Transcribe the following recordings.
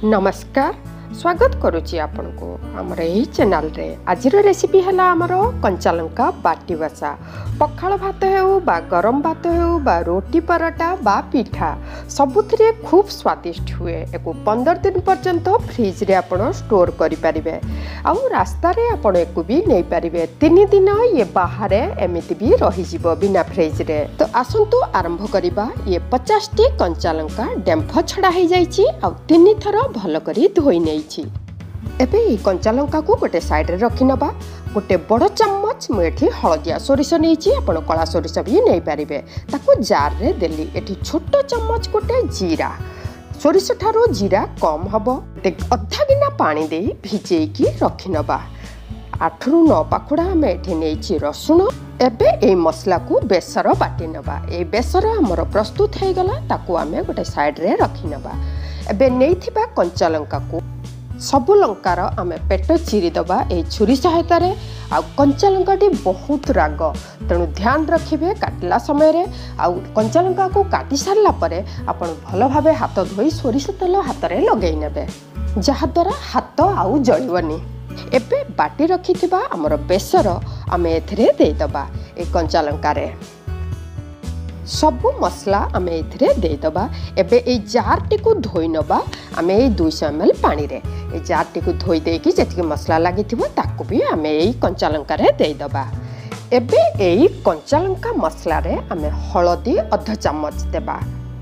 नमस्कार स्वागत करुच्ची आपण को आमर यही चैनल रे आज रेसिपी है आमर कंचालंका बाटी बसा पखाल भात हो बा गरम भात हो बा रोटी पराटा बा पिठा सबुथिरे खूब स्वादिष्ट हुए एक 15 दिन पर्यंत फ्रिज रे आपण स्टोर करि परिबे आउ रास्ता रे आपण एक भी नहीं पारिबे 3 दिन ये बाहर एमिति भी रही जिवो बिना फ्रिज रे। तो आसंतु आरंभ करिबा। ये 50 टी कंचालंका डेम्फ छड़ा हो जाइछि आउ 3 थर भल करी धोई नेइछि। एबे ई कंचालंका को गोटे साइड रे रखि नबा। गोटे बड़ चम्मच मुठी हलदिया सोरिष नहीं आपण कला सोरिष भी नहीं पारिबे ताको जार रे देली। एठी छोट चम्मच गोटे जीरा सोरिष ठारो जीरा कम हबो अधा गिना पानी दे भिजेकी रखि नबा। 8 रु 9 पाखुड़ा आम एठी नेइछि रसुण। एबे ए मसला को बेसर बाटी नबा। ए बेसर हमर प्रस्तुत हो गला ताको आमे गोटे साइड रे रखि नबा। एबे नेइथिबा कंचालंका को सबु लंकार आमे पेट चिरी दबा ए छुरी सहायता रे। आ कंचालंकाटी बहुत राग तेणु ध्यान रखिबे काटला समय रे। आ कंचालंका को काटी सारला परे आपण भल भाबे हाथ धोई सोरिष तेल हाथ रे लगेई नेबे जहा द्वारा हाथ आउ जळिबनी। एबे बाटी रखिथिबा हमर बेसर आमे एथिरे देई दबा। ए कंचालंका रे सबु मसला आमे एथिरे देई दबा। एबे ए जार टी को धोई नबा आमे 200 ml पानी रे। ए जार टी को धोई देकी जेतिके मसला लागिथिबो ताको भी आमे एई कंचालंका रे देई दबा। एबे एई कंचालंका मसला रे आमे हळदी अध चम्मच देबा।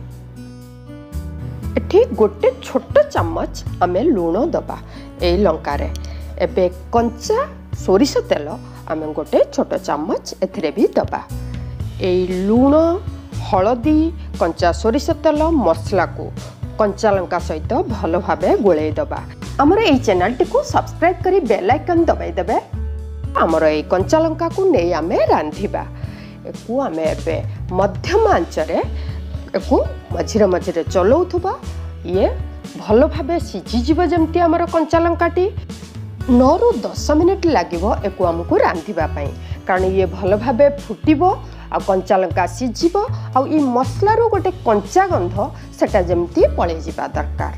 एठी गोटे छोट चम्मच आमे लूण दबा एई लंका रे। एबे कंचा सोरिष तेल आमे गोटे छोट चम्मच एथिरे भी दबा। एई लूण हलदी कंचा सोरिष तेल मसला को कंचालंका सहित भल भाबे गोळेई दबा। हमर एई चैनल टी को सब्सक्राइब करी बेल आइकन दबाई देबे। हमर एई कंचालंका को नै आमे रांधिबा। एकु आमे एबे मध्यम आंच रे एकु मझिरे मझिरे चलौथुबा। ये भल भाबे सिझी जिवो जेमति हमर कंचालंका टी 9 रु 10 मिनिट लागिवो एकु हमकु रांधिबा पई। कारण ये भल भाबे फुटिबो आ कंचालंका सिझिबो आ ई मसला रो गोटे कंचा गंध सेटा जेमति पळे जिबा दरकार।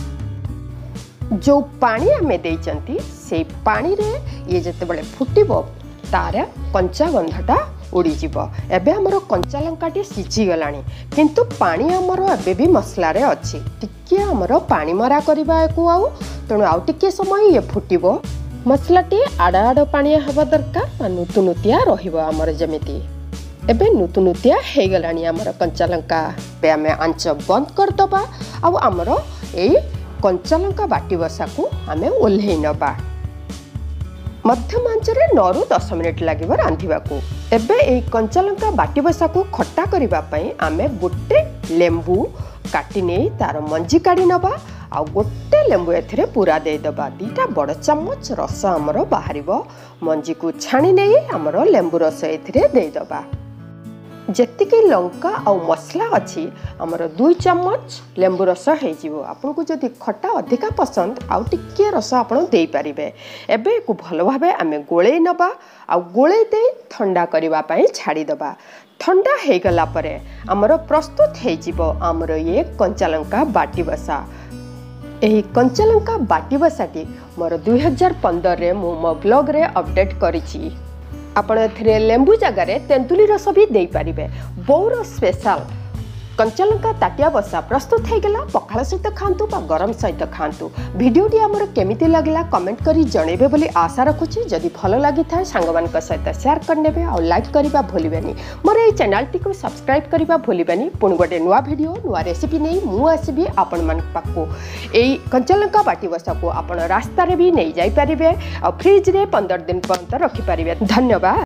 जो पानी आमे देइचंती से पानी रे ये जते बळे फुटिबो तारे कंचा गंधटा उड़ी जिवो। एबे हमरो कंचालंकाटी सिझी गलानी किंतु पानी हमरो एबे भी मसला रे अछि। टिके हमरो पानी मरा करबा एको आउ तेणु आउ टिके समय ये फुटिबो मसलाटी आड़ आड़ पानी हवा दरकार नुतुनुतिया रहिबो हमर जेमिति। एबे नुतुनुतिया हे गलानी हमर कंचालंका। बे आमे आंच बंद कर दबा आ हमर एई कंचालंका बाटी बसा को आमे ओल्हेई नबा। मध्यम आंच रे 9 रु 10 मिनिट लागिबो रांधिबा को। एबे एई कंचालंका बाटी बसा को खट्टा करिबा पई आमे गोटे लेंबू काटी नै तार मंजी काढी नबा आ गोटे लेंबू एथिरे पूरा दे दबा। 2टा बड़ चम्मच रस हमरो बाहरिबो। मंजी को छाणी नै हमरो लेंबू रस एथिरे दे दबा। जेतिके लंका आ मसला अछि हमरो 2 चम्मच लेंबू रस हे जिवो। आपन को जदि खट्टा अधिका पसंद आ टिके रस आपन देई परिबे। एबे को भल भाबे आमे गोळेई नबा आ गोळेई दे ठंडा करिवा पई छाडी दबा। ठंडा हे गला परे हमरो प्रस्तुत हे जिवो हमरो ये कंचालंका बाटी बसा। एही कंचालंका बाटी बसाटी मोर 2015 रे मो ब्लॉग रे अपडेट करिछि। आपण एथिरे लेंबू जगार तेंतुली रस भी दे पारिबे। बौर स्पेशल कंचालंका ताटिया बसा प्रस्तुत हो गला। पखाल सहित खांतु बा गरम सहित खांतु। वीडियोटी हमर केमिति लागला कमेंट करी जणेबे बोली आशा रखुछि। जदि भलो लागि थाए सांगमान का सहित शेयर करनेबे आ लाइक करिबा भूलिबेनी। मोर ए चैनल टी को सब्सक्राइब करिबा भूलिबेनी। पुन गोटे नुवा वीडियो नुवा रेसिपी नै मु आसीबी आपण मान पाखो। एई कंचालंका बाटी बसा को आपण रास्ता रे भी नै जाई परिबे आ फ्रिज रे 15 दिन पर्यंत रखि परिबे। धन्यवाद।